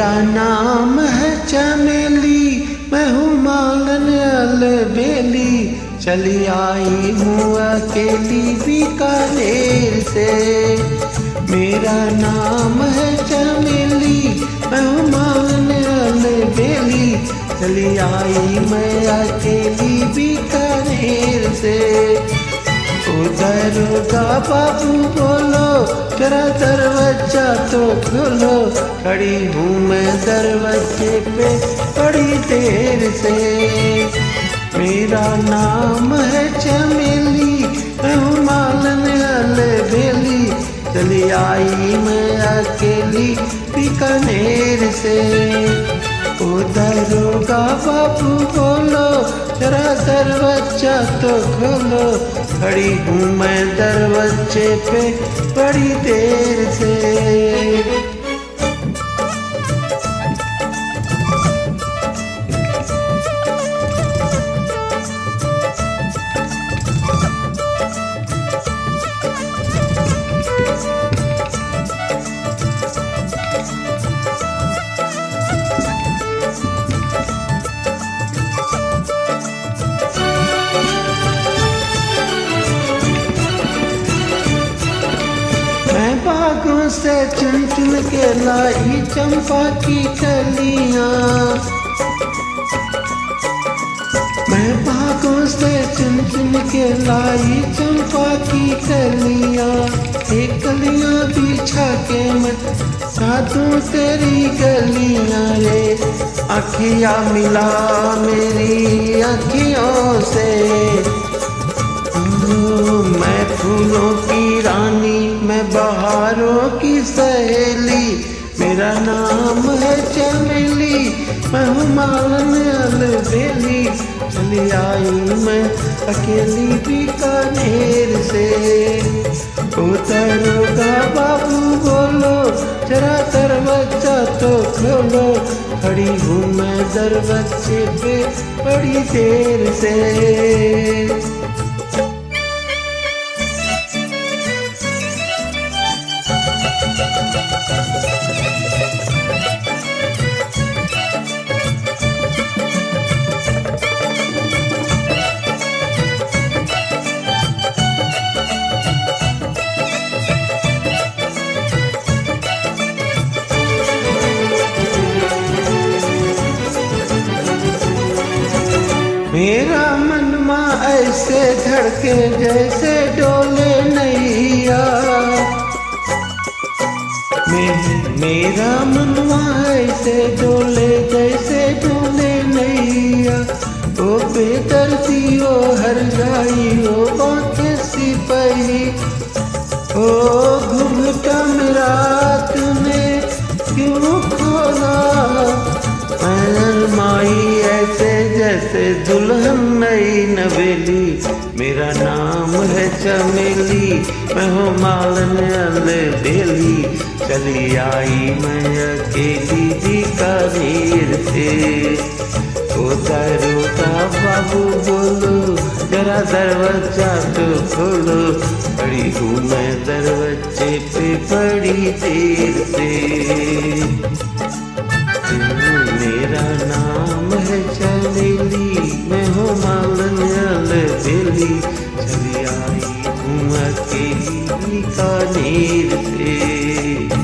मेरा नाम है चमेली, मैं हूँ मालन अलबेली, चली आई हूँ अकेली बीकानेर से। मेरा नाम है चमेली, मैं हूँ मालन अलबेली, चली आई मैं अकेली बीकानेर से। दरोगा बाबू बोलो जरा दरवाजा तो खोलो, खड़ी हूँ मैं दरवाजे पे बड़ी देर से। मेरा नाम है चमेली, मैं हूँ मालन अलबेली, चली आई मैं अकेली बीकानेर से। ओ दरोगा बाबू बोलो जरा दरवाजा तो खोलो, खड़ी हूँ मैं दरवाजे पे बड़ी देर से। बागों से चुन चुन के लाई चंपा की कलियां, मैं बागों से चुन चुन के लाई चंपा की कलियां। एक कलियां बिछा के मैं साधू तेरी गलियां रे, आँखियाँ मिला मेरी आँखियों से। मैं फूलों की रानी, मैं बहारों की सहेली, मेरा नाम है चमेली, मैं हूँ मालन अलबेली, चली आई मैं अकेली बीकानेर से। ओ दरोगा बाबू बोलो जरा दरवाजा तो खोलो, खड़ी हूँ मैं दरवाजे पे बड़ी देर से। मेरा मनमा ऐसे धड़के जैसे डोले नैया, मेरा मनवा ऐसे डोले जैसे डोले नैया। ओ बेदर्दी ओ हर जाई ओ बातें सिपाही, ओ घुघटा मेरा तूने क्यों खोला, माई ऐसे जैसे दुल्हन नई नवेली। मेरा नाम है चमेली, मैं हूँ मालन अलबेली, चली आई मैं अकेली बीकानेर से। ओ दरोगा बाबू बोलो जरा दरवाजा तो खोलो, खड़ी हूँ मैं दरवाजे पे बड़ी देर से। मेरा नाम है चमेली, मैं हूँ मालन अलबेली, चली आई हूँ अकेली बीकानेर से।